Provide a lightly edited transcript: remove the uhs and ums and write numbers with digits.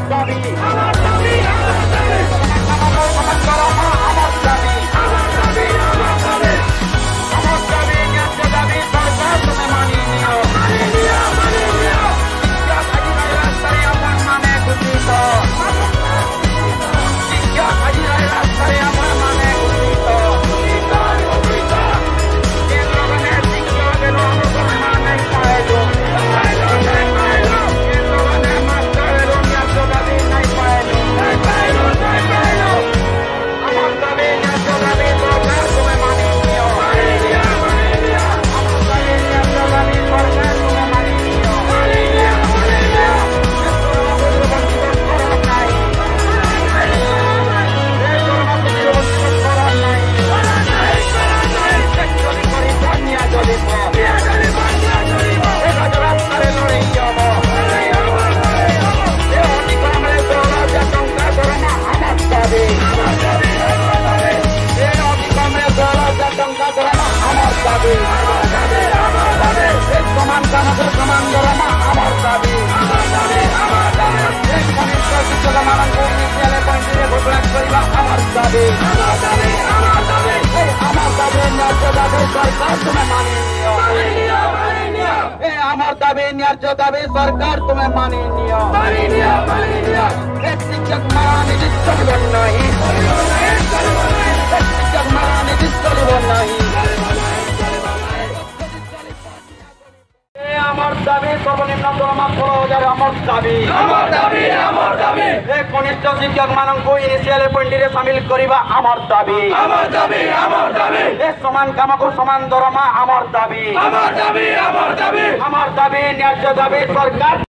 দাবি আমার দাবি ন্যায্য দাবি সরকার তুমি মানি নিও শিক্ষক মারা নীতি চলবে নাহি শিক্ষক মারা নীতি চলবে নাহি আমার দাবি সর্বনিম্ন দরমা 16,000 আমার দাবি এই কনিষ্ঠ শিক্ষক মানঙ্কু ইনিশিয়াল এপয়েন্টিরে সামিল করিবা আমার দাবি এই সমান কামকু সমান দরমা আমার দাবি ন্যায্য দাবি সরকার